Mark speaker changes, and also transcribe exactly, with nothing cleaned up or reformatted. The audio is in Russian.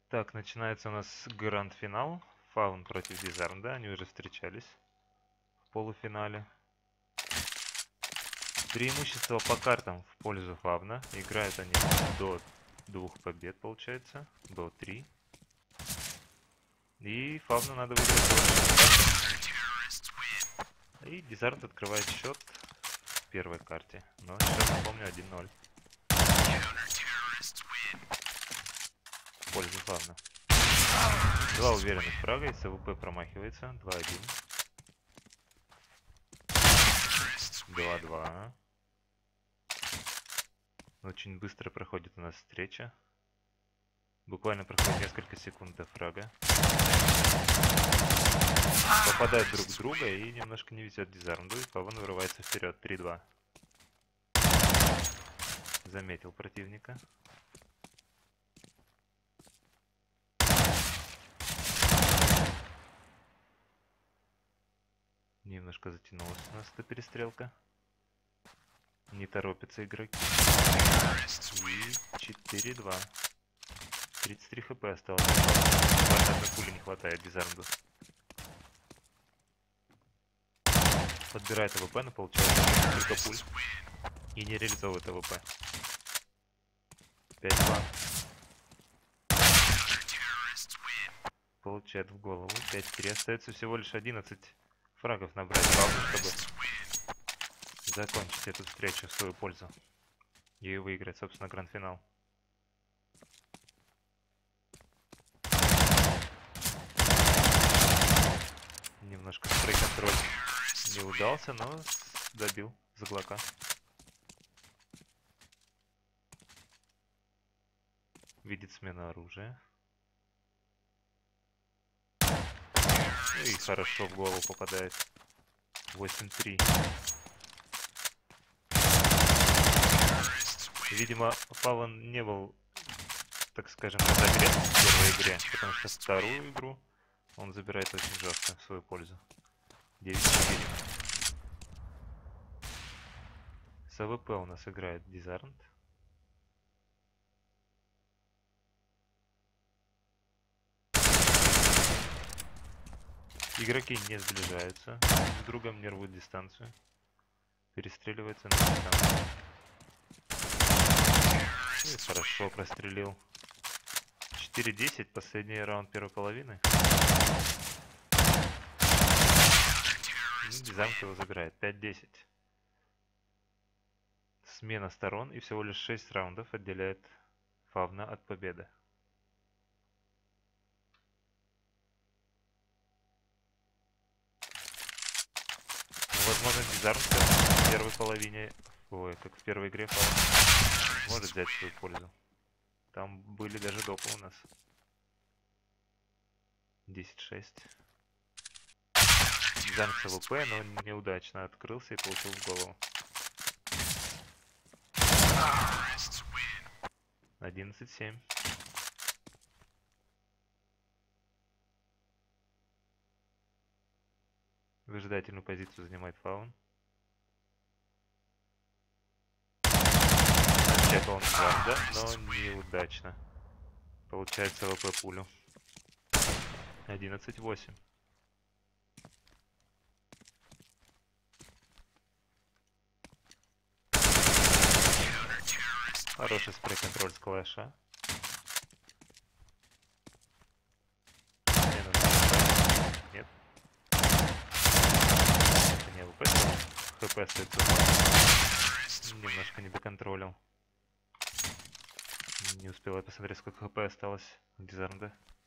Speaker 1: Так, начинается у нас гранд-финал. Фаун против Дизармда. Они уже встречались в полуфинале. Преимущество по картам в пользу Фавна. Играют они до двух побед, получается. До три. И Фавну надо выиграть больше. И Дизармд открывает счет в первой карте. Но сейчас, напомню, один ноль. В пользу Фавна. Два уверенных фрага, и СВП промахивается. два один. два два. Очень быстро проходит у нас встреча. Буквально проходит несколько секунд до фрага. Попадают друг в друга и немножко не везет Дизармду. И Фавн вырывается вперед. три два. Заметил противника. Немножко затянулась у нас эта перестрелка. Не торопятся игроки. И четыре два. тридцать три хп осталось. Одной пули не хватает Дизармду. Подбирает АВП, но получается несколько пуль. И не реализовывает АВП. пять два. Получает в голову. пять три. Остается всего лишь одиннадцать фрагов набрать, чтобы закончить эту встречу в свою пользу. И выиграть, собственно, гранд-финал. Немножко спрей-контроль не удался, но добил заглока. Видит смену оружия. И хорошо в голову попадает. восемь три. Видимо, Фавн не был, так скажем, разогрет в первой игре, потому что вторую игру он забирает очень жестко в свою пользу. девять четыре. С АВП у нас играет Дизармд. Игроки не сближаются, друг с другом не рвут дистанцию. Перестреливаются на дистанцию. И хорошо прострелил. четыре десять, последний раунд первой половины. И Дизармд его забирает. пять десять. Смена сторон, и всего лишь шесть раундов отделяет Фавна от победы. Возможно, Дизармд в первой половине, ой, как в первой игре Фавн может взять свою пользу. Там были даже допы у нас. десять шесть. Дизармд с АВП, но неудачно открылся и получил в голову. одиннадцать семь. Выжидательную позицию занимает Фавн. Начал он Дизармда, но неудачно. Получается АВП пулю. одиннадцать восемь. Хороший спрей-контроль с клэша. Нет. Это не АВП. ХП остается. Немножко не доконтролил. Не успел я посмотреть, сколько ХП осталось у Дизармда.